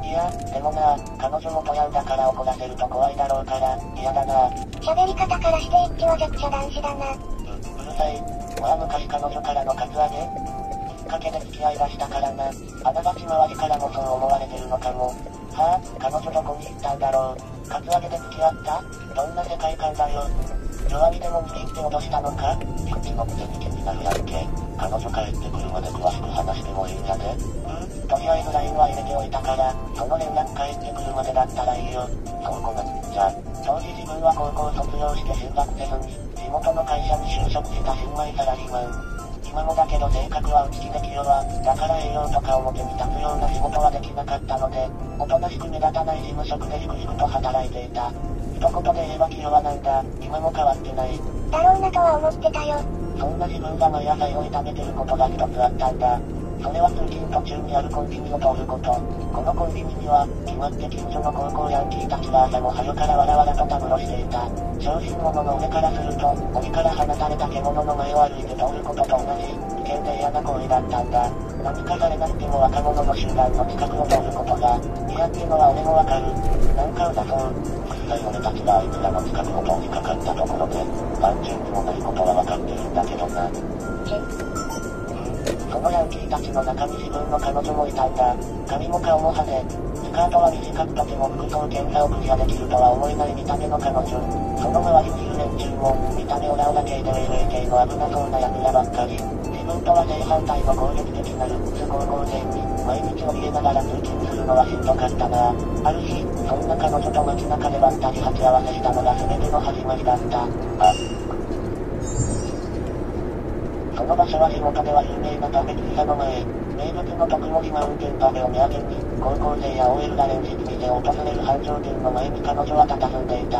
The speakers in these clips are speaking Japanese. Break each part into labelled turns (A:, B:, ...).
A: いや、でもな、彼女元ヤンだから怒らせると怖いだろうから、嫌だな。
B: 喋り方からして一致は弱者男子だな。
A: うるさい。まあ昔彼女からのカツアゲきっかけで付き合いはしたからな。あながち周りからもそう思われてるのかも。はぁ、彼女どこに行ったんだろう。カツアゲで付き合ったどんな世界観だよ。弱みでも握って脅したのかこっちのくせに気になるやんけ。彼女帰ってくるまで詳しく話してもいいんやで。とりあえず LINE は入れておいたから、その連絡帰ってくるまでだったらいいよ。そうこなっちゃ。当時自分は高校卒業して進学せずに、地元の会社に就職した新米サラリーマン。今もだけど性格は内気で気弱、だから営業とか表に立つような仕事はできなかったので、おとなしく目立たない事務職で粛々と働いていた。一言で言えば気弱なんだ。今も変わってない。
B: だろうなとは思ってたよ。
A: そんな自分が毎朝胃を痛めてることが一つあったんだ。それは通勤途中にあるコンビニを通ること。このコンビニには、決まって近所の高校ヤンキーたちが朝も早からわらわらとたむろしていた。小心者の俺からすると、檻から放たれた獣の前を歩いて通ることと同じ、危険で嫌な行為だったんだ。何かされなくても若者の集団の近くを通ることが、嫌っていうのは俺もわかる。なんかうざそう。実際俺たちがあいつらの近くを通りかかったところで、安全にもないことはわかってるんだけどな。そのヤンキーたちの中に自分の彼女もいたんだ。髪も顔も派手。スカートは短くとても服装検査をクリアできるとは思えない見た目の彼女。その周りにいる連中も、見た目オラオラ系でウェイウェイ系の危なそうな奴らばっかり。自分とは正反対の攻撃的なルックス高校生に、毎日怯えながら通勤するのはしんどかったな。ある日、そんな彼女と街中でばったり鉢合わせしたのが全ての始まりだった。その場所は地元では有名なカフェ喫茶の前。名物の特盛マウンテンパフェを目当てに、高校生や OL が連日店を訪れる繁盛店の前に彼女は佇んでいた。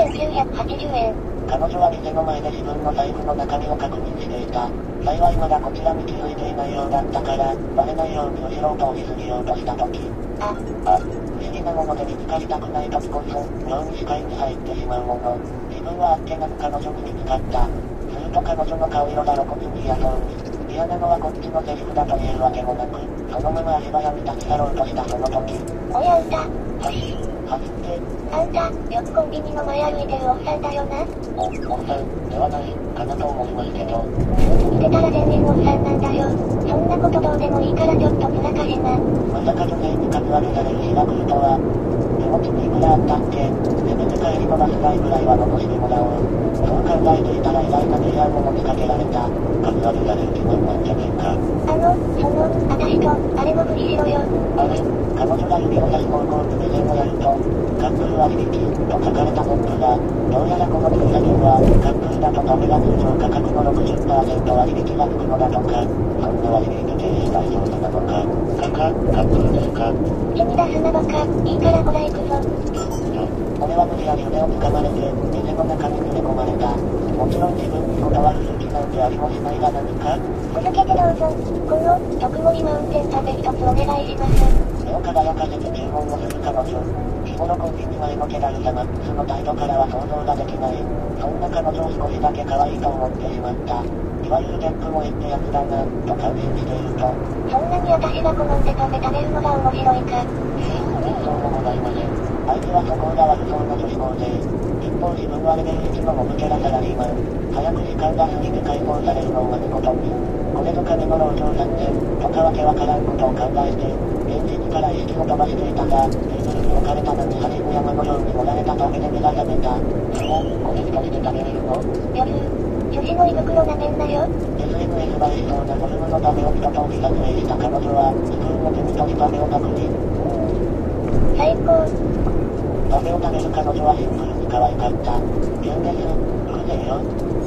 B: 1980円。
A: 彼女は店の前で自分の財布の中身を確認していた。幸いまだこちらに気づいていないようだったから、バレないように後ろを通り過ぎようとした時。不思議なもので見つかりたくない時こそ、妙に視界に入ってしまうもの。自分はあっけなく彼女に見つかった。すると彼女の顔色が露骨に嫌そうに。嫌なのはこっちのセリフだと言えるわけもなく、そのまま足早に立ち去ろうとしたその時。
B: おやあんた。
A: はって。
B: あんた、よくコンビニの前歩いてるおっさんだよな。
A: おっさん、ではない、かなと思いますけど。
B: スーツ着てたら全然おっさんなんだよ。そんなことどうでもいいからちょっと面かしな。
A: まさか女性にカツアゲされる日が来るとは。手持ちにいくらあったっけ？せめて帰りのバス代ぐらいは残してもらおう。そう考えていたら意外な提案を持ちかけられた。カツアゲされる気分なんじゃねえか。
B: 私と、あれも無理しろよ。
A: あれ、彼女が指を差し高校プレゼンをやると、カップル割引と書かれたポップが、どうやらこの喫茶店は、カップルだとパフェが通常価格の 60% 割引がつくのだとか、そんな割引で経営大丈夫なのか。カップルですか。
B: 口に出すなバカ、いいからほら行くぞ。
A: 俺は無理やり腕を掴まれて、店の中に連れ込まれた。もちろん自分に断る勇気なんてありもしないが何か。
B: 続けてどうぞ。この、特盛マウンテンパフェ一つお願いします。
A: 目を輝かせて注文をする彼女。日頃コンビニ前の気だるさマックスの態度からは想像ができない。そんな彼女を少しだけ可愛いと思ってしまった。いわゆるギャップもいってやつだな、と感心していると。
B: そんなに私が好んでパフェ食べるのが面白いか。
A: そうもございません。相手は素行が悪そうな女子高生。一方自分はレベル1のモブキャラサラリーマン。早く時間が過ぎて解放されるのを待つことに。これぞ金の籠城作戦、とかわけわからんことを考えて、現実から意識を飛ばしていたが、テーブルに置かれたのに端の山のように盛られたパフェで目が覚めた。これ一人で食べれるの？
B: 夜、女子の胃袋なめんなよ。
A: SNS 映えしそうなフォルムのパフェを一通り撮影した彼女は、スプーンを手に取りパフェをパクリ。
B: 最高。
A: パフェを食べる彼女はシンプルに可愛かった。キュンです。うるせえよ。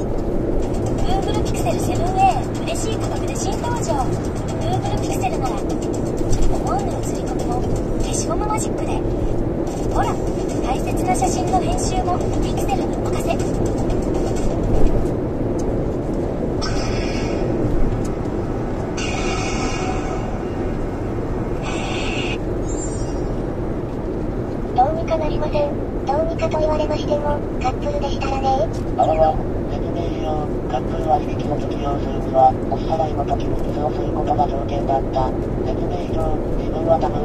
C: Google Pixel 7a 嬉しい価格で新登場。Google Pixel なら思わぬ写り込みも消しゴムマジックで、ほら大切な写真の編集も Pixel にお任せ。
B: どうにかなりません。どうにかと言われましても、カップルでしたらね。
A: あわわ、説明しよう。カップル割引を適用するには、お支払いの時にキスをすることが条件だった。説明上、自分は多分、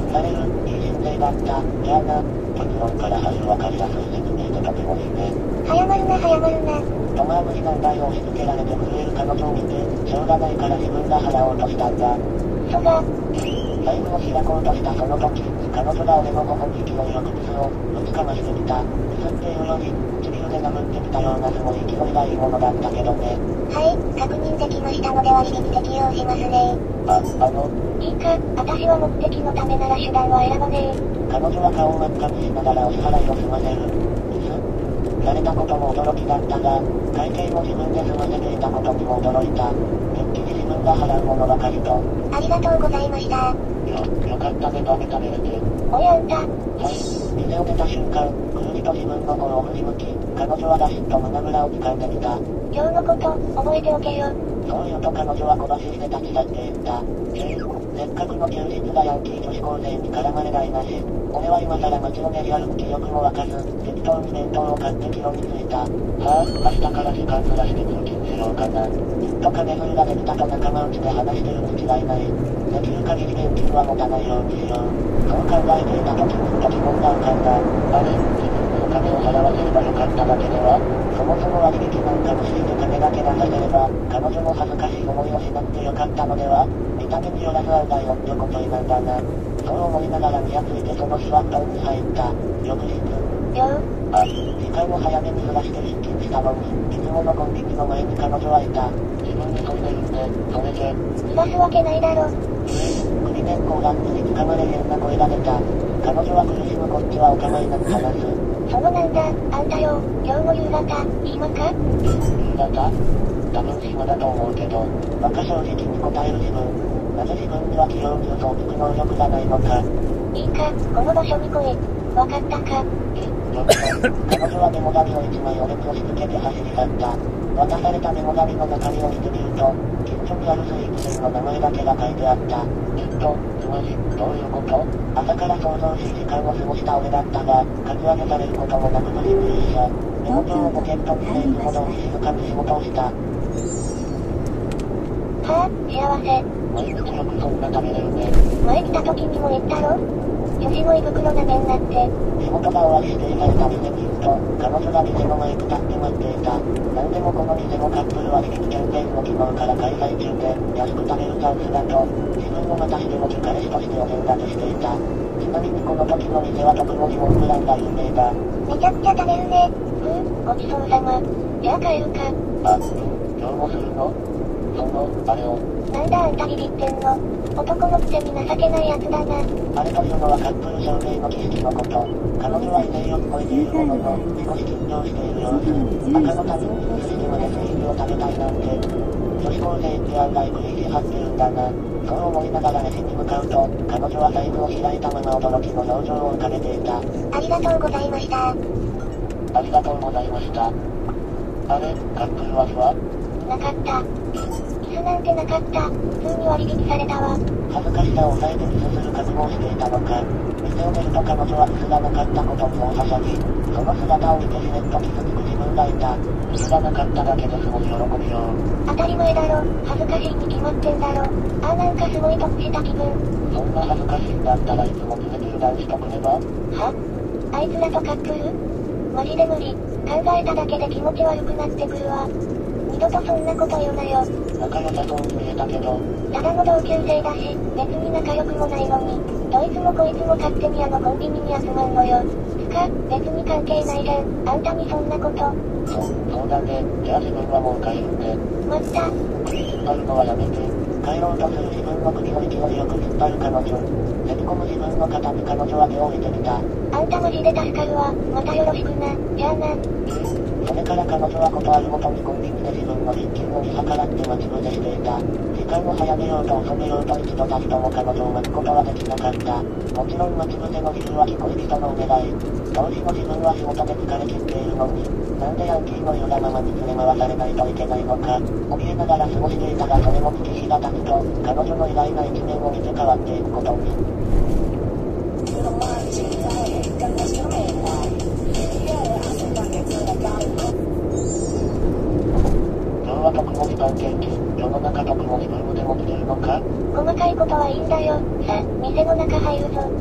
A: される、いい心情だった。じゃあな。結論から入る分かりやすい説明でとてもいいね。
B: 早まるな早まるな。
A: とまあ無理難題を押し付けられて震える彼女を見て、しょうがないから自分が払おうとしたんだ。
B: そが、
A: 財布を開こうとしたその時、彼女が俺の頬に勢いよくブスをぶちかましてみた。ブスっていうより、唇で殴ってみたようなすごい勢いがいいものだったけどね。
B: はい、確認できましたので割引適用しますね。
A: い
B: いいか、私は目的のためなら手段は選ばねえ。
A: 彼女は顔を真っ赤にしながらお支払いを済ませる。されたことも驚きだったが、会計も自分で済ませていたことにも驚いた。てっきり自分が払うものばかりと。
B: ありがとうございました。
A: よかったね、食べれて。
B: おやあんた。
A: はい、店を出た瞬間、くるりと自分の方を振り向き、彼女はガシッと胸ぐらを掴んでみた。
B: 今日のこと、覚えておけよ。
A: そう言うと彼女は小走りで立ち去っていった。せっかくの休日がヤンキー女子高生に絡まれないなし。俺は今更街を練り歩く気力も湧かず、適当に弁当を買って帰路に着いた。はぁ、明日から時間ずらして通勤しようかな。きっと金づるができたと仲間内で話してるに違いない。できる限り現金は持たないようにしよう。そう考えていた時にふと疑問が浮かんだ。あれ、自分にお金を払わせればよかっただけでは？そもそも割引なんか無視して金だけ出させれば、彼女も恥ずかしい思いをしなくてよかったのでは？見た目によらず案外おっちょこちょいなんだな。そう思いながら見やついてその日は布団に入った。翌日。時間を早めにずらして出勤したのに、いつものコンビニの前に彼女はいた。自分に飛んでるんで、それで。
B: 逃がすわけないだろ。
A: 首根っこをラップに掴まれ変な声が出た。彼女は苦しむこっちはお構いなく話す。
B: そうなんだ、あんたよ、今日の夕方、暇か？
A: 夕方？多分暇だと思うけど、馬鹿正直に答える自分。なぜ自分には器用に嘘をつく能力がないのか。
B: いいか、この場所に来い。わかったか？
A: 彼女はメモ紙を1枚俺に押し付けて走り去った。渡されたメモ紙の中身を見てみると、近所にあるスイーツ店の名前だけが書いてあった。つまり、どういうこと？朝から想像し時間を過ごした俺だったが、カツアゲされることもなく無事に一緒。メモ帳をポケットに入れるほどに静かに仕事をした。
B: はぁ、幸せ。
A: 毎日よくそんな食べれるね。
B: 前来た時にも言ったろ？女子の胃袋なめんなって。
A: 仕事が終わり指定された店に行くと、彼女が店の前に立って待っていた。なんでもこの店もカップル割引キャンペーンも昨日から開催中で、安く食べるチャンスだと、自分をまたしても彼氏としてお膳立てしていた。ちなみにこの時の店は特盛りモンブランが有名だ。
B: めちゃくちゃ食べるね。ごちそうさま。じゃあ帰るか。
A: 今日もするの？あれを。
B: なんだあんたビビってんの？男のくせに情けないやつだな。
A: あれというのはカップル証明の儀式のこと。彼女は異例よく超えているものの、少し緊張している様子。赤の他人に移してまでスイーツを食べたいなんて。女子高生って案外食い意地張ってるんだな。そう思いながらレジに向かうと、彼女は財布を開いたまま驚きの表情を浮かべていた。
B: ありがとうございました。
A: ありがとうございました。あれ、カップル割は？
B: なかった。ミスなんてなかった。普通に割引されたわ。
A: 恥ずかしさを抑えてミスする覚悟をしていたのか。店を出ると彼女はミスがなかったことに大はしゃぎ。その姿を見てしれっと傷つく自分がいた。ミスがなかっただけですごい喜びよう。
B: 当たり前だろ。恥ずかしいに決まってんだろ。ああなんかすごい得した気分。
A: そんな恥ずかしいんだったらいつも連れてる男子とくれば？
B: は？あいつらとカップル？マジで無理。考えただけで気持ち悪くなってくるわ。二度とそんなこと言うなよ。
A: 仲良さそうに見えたけど。
B: ただの同級生だし、別に仲良くもないのに、どいつもこいつも勝手にあのコンビニに集まんのよ。つか、別に関係ないじゃん。あんたにそんなこと。
A: そうだね。じゃあ自分はもう帰るね。
B: 待った。
A: 首引っ張るのはやめて。帰ろうとする自分の首を勢いよく引っ張る彼女。せき込む自分の肩に彼女は手を置いてみた。
B: あんたマジで助かるわ。またよろしくな。じゃあな。
A: それから彼女はことあるごとにコンビニで自分の出勤を見計らって待ち伏せしていた。時間を早めようと遅めようと一度たりとも彼女を待つことはできなかった。もちろん待ち伏せの理由は恋人のお願い。当時の自分は仕事で疲れ切っているのに、なんでヤンキーの言うがままに連れ回されないといけないのか。怯えながら過ごしていたがそれも月日が経つと、彼女の意外な一面を見て変わっていくことに。今日は特盛りパンケーキ。世の中特盛りブームでも来てるのか？
B: 細かいことはいいんだよ。さ、店の中入るぞ。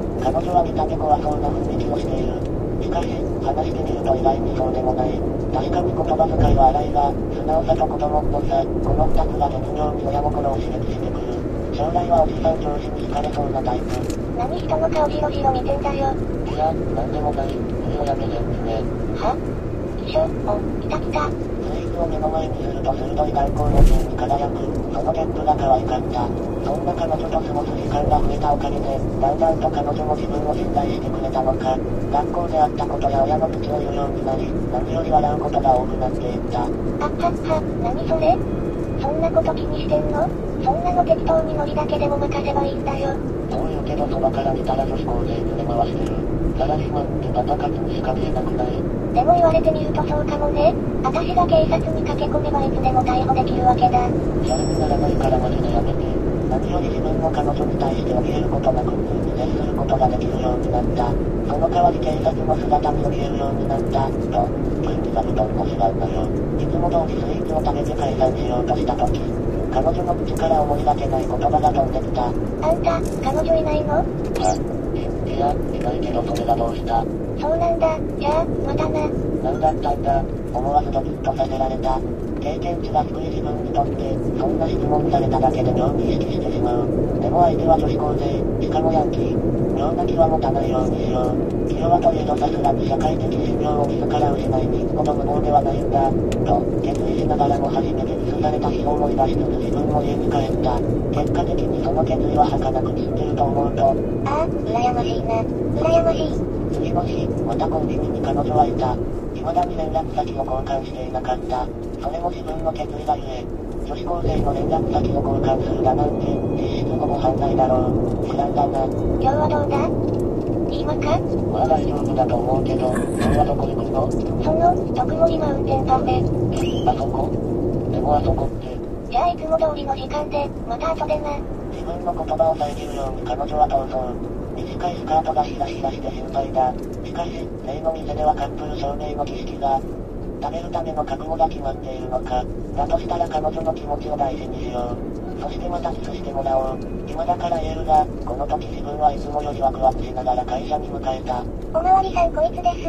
A: 彼女は見た目怖そうな雰囲気をしている。しかし、話してみると意外にそうでもない。確かに言葉遣いは荒いが、素直さと子供っぽさ、この2つが絶妙に親心を刺激してくる。将来はおじさん上司に惹かれそうなタイプ。
B: 何人の顔じろじろ見てんだよ。
A: いや、なんでもない。無理をやめてんね。
B: は？一緒、お、来た来た。
A: スイーツを目の前にすると鋭い眼光の芯に輝く。そのギャップが可愛かった。そんな彼女と過ごす時間が増えたおかげで、だんだんと彼女も自分を信頼してくれたのか。学校であったことや親の口を言うようになり、何より笑うことが多くなっていった。
B: 何それ？そんなこと気にしてんの？そんなの適当にノリだけでも任せばいいんだよ。
A: そう言うけどそばから見たら女子高生連れ回してる。サラリーマンってパパ活にしか見えなくない？
B: でも言われてみるとそうかもね。私が警察に駆け込めばいつでも逮捕できるわけだ。
A: シャレにならないからマジでやめて。何より自分の彼女に対して怯えることなく普通に接することができるようになった。その代わり警察の姿に怯えるようになった。と、急に座布団を違うんだよ。いつも通りスイーツを食べて解散しようとした時、彼女の口から思いがけない言葉が飛んできた。
B: あんた、彼女いないの？
A: いや、いないけどそれがどうした？
B: そうなんだ、じゃあ、またな。
A: なんだったんだ、思わずドキッとさせられた。経験値が低い自分にとって、そんな質問されただけで妙に意識してしまう。でも相手は女子高生、しかもヤンキー。妙な気は持たないようにしよう。気弱といえどさすがに社会的信用を自ら失いに行くほど無謀ではないんだ。と、決意しながらも初めてキスされた日を思い出しつつ自分も家に帰った。結果的にその決意は儚く散ってると思うと。
B: ああ、羨ましいな。羨ましい。
A: 次の日、またコンビニに彼女はいた。未だに連絡先を交換していなかった。それも自分の決意がゆえ。女子高生の連絡先を交換するだなんて、実質ほぼ犯罪だろう。知らんだな。
B: 今日はどうだ？今か？
A: まあ大丈夫だと思うけど、今日はどこ行くの？
B: その、特盛マウンテンパフェ。
A: あそこ？でもあそこって。
B: じゃあいつも通りの時間で、また後でな。
A: 自分の言葉を遮るように彼女は逃走。短いスカートがヒラヒラして心配だ。しかし、例の店ではカップル証明の儀式が、食べるための覚悟が決まっているのか。だとしたら彼女の気持ちを大事にしよう。そしてまたキスしてもらおう。今だから言えるが、この時自分はいつもよりワクワクしながら会社に向かえた。
B: おまわりさんこいつです。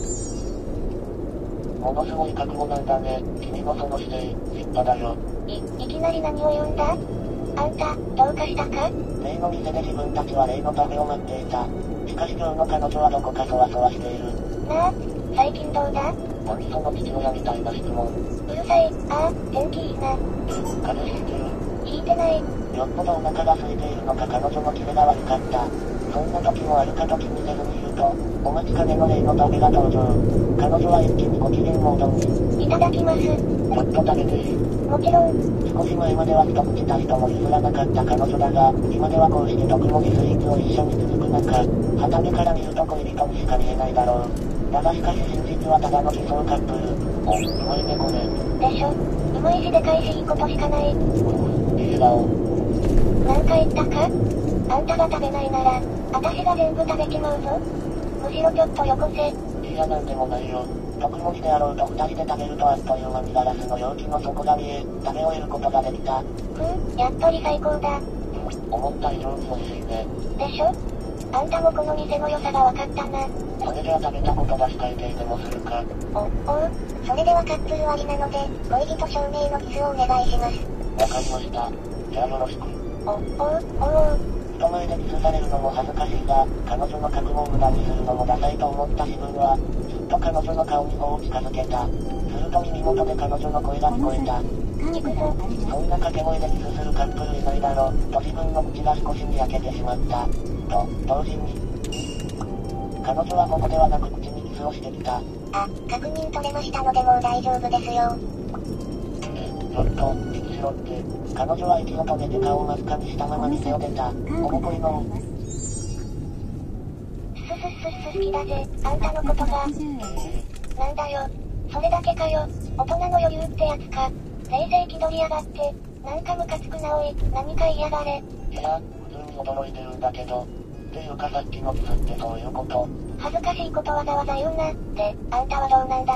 A: ものすごい覚悟なんだね。君のその姿勢、立派だよ。
B: いきなり何を言うんだ？あんた、どうかしたか？
A: 例の店で自分たちは例のパフェを待っていた。しかし今日の彼女はどこかそわそわしている。
B: なあ、最近どうだ？
A: 何その父親みたいな質問。
B: うるさい、ああ、天気いいな。
A: 風邪ひいてる？
B: ひいてない。
A: よっぽどお腹が空いているのか彼女のキレが悪かった。そんな時もあるかと気にせずに言うと、お待ちかねの例のパフェが登場。彼女は一気にご機嫌モードに。
B: いただきます。
A: ちょっと食べていい？
B: もちろん。
A: 少し前までは一口たりとも譲らなかった彼女だが、今ではこうして特盛りスイーツを一緒に続く中、畑から見ると恋人にしか見えないだろう。だがしかし真実はただの偽装カップル。お、うまいねこれ。
B: でしょ。うまいしでかいしいいことしかない。
A: いい笑顔。
B: なんか言ったか？あんたが食べないなら、私が全部食べちまうぞ。むしろちょっとよこせ。
A: いやなんでもないよ。特盛りであろうと二人で食べるとあっという間にガラスの容器の底が見え、食べ終えることができた。
B: やっぱり最高だ。
A: 思った以上に美味しいね。
B: でしょ？あんたもこの店の良さが分かったな。
A: それでは食べたこと出し会計でもするか。
B: それではカップル割りなので、恋人証明のキスをお願いします。
A: わかりました。じゃあよろしく。人前でキスされるのも恥ずかしいが、彼女の覚悟を無駄にするのもダサいと思った自分は、ずっと彼女の顔に頬を近づけた。すると耳元で彼女の声が聞こえた。そんな掛け声でキスするカップルいないだろ、と自分の口が少しに焼けてしまった。と、同時に、彼女はここではなく口にキスをしてきた。
B: 確認取れましたのでもう大丈夫ですよ。
A: ちょっと、息しろって。彼女は息を止めて顔を真っ赤にしたまま店を出た。おぼこいの。
B: 好きだぜ、あんたのことが。なんだよ。それだけかよ。大人の余裕ってやつか。冷静気取りやがって。なんかムカつくなおい。何か言いやがれ。
A: いや、普通に驚いてるんだけど。っていうかさっきのキスってそういうこと？
B: 恥ずかしいことわざわざ言うな。で、あんたはどうなんだよ。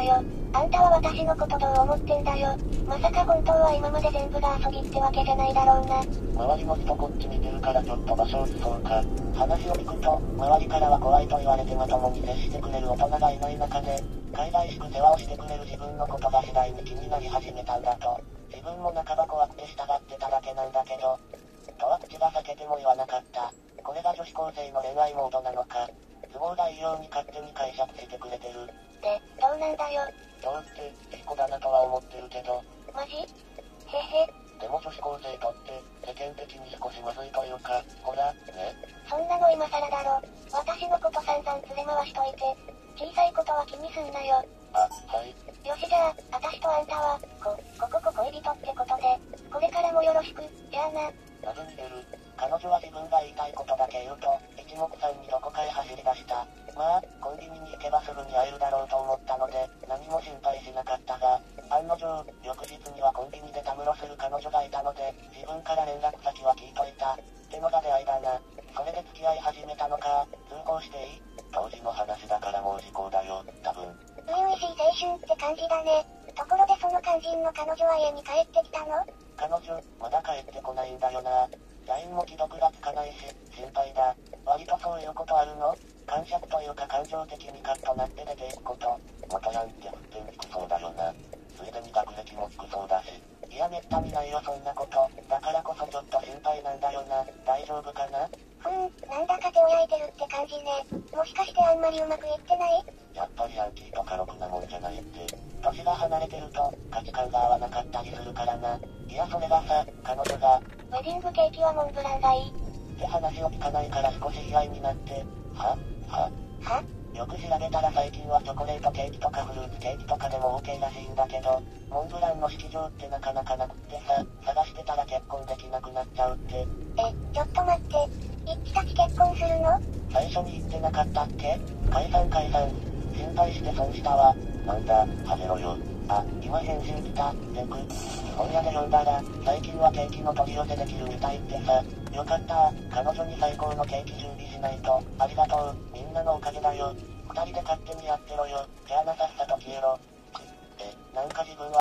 B: あんたは私のことどう思ってんだよ。まさか本当は今まで全部が遊びってわけじゃないだろうな。
A: 周りの人こっち見てるからちょっと場所を移そうか。話を聞くと、周りからは怖いと言われてまともに接してくれる大人がいない中で、海外しく世話をしてくれる自分のことが次第に気になり始めたんだと。自分も半ば怖くて従ってただけなんだけど、とは口が裂けても言わなかった。これが女子高生の恋愛モードなのか。都合がいいように勝手に解釈してくれてる。
B: で、どうなんだよ。
A: どうって、いい子だなとは思ってるけど。
B: マジ？へへ。
A: でも女子高生とって、世間的に少しまずいというか、ほら、ね。
B: そんなの今更だろ。私のこと散々連れ回しといて。小さいことは気にすんなよ。
A: あ、はい。
B: よしじゃあ、私とあんたは、恋人ってことで、これからもよろしく、じゃあな。
A: なぜ逃げる？彼女は自分が言いたいことだけ言うと、一目散にどこかへ走り出した。まあ、コンビニに行けばすぐに会えるだろうと思ったので、何も心配しなかったが、案の定、翌日にはコンビニでたむろする彼女がいたので、自分から連絡先は聞いといた。ってのが出会いだな。それで付き合い始めたのか、通報していい？当時の話だからもう時効だよ、多分。
B: 初々しい青春って感じだね。ところでその肝心の彼女は家に帰ってきたの？
A: 彼女、まだ帰ってこないんだよな。LINE も既読がつかないし、心配だ。割とそういうことあるの？感触というか感情的にカッとなって出ていくこと。元ヤンって振ってみくそうだよな。ついでに学歴も低そうだし。いやめったにないよそんなこと。だからこそちょっと心配なんだよな。大丈夫かな？
B: なんだか手を焼いてるって感じね。もしかしてあんまりうまくいってない？
A: やっぱりヤンキーとかろくなもんじゃないって。年が離れてると、価値観が合わなかったりするからな。いやそれがさ、彼女が、
B: ウェディングケーキはモンブランがいい。
A: って話を聞かないから少し意外になって、はよく調べたら最近はチョコレートケーキとかフルーツケーキとかでも OK らしいんだけど、モンブランの式場ってなかなかなくってさ、探してたら結婚できなくなっちゃうって。
B: ちょっと待って。一致たち結婚するの？
A: 最初に言ってなかったっけ？解散。心配して損したわ。なんだ、はめろよ。あ、今返信来た。本屋で読んだら、最近はケーキの取り寄せできるみたいってさ。よかった彼女に最高のケーキ準備しないと。ありがとう。みんなのおかげだよ。二人で勝手にやってろよ。じゃあなさっさと消えろ。なんか自分は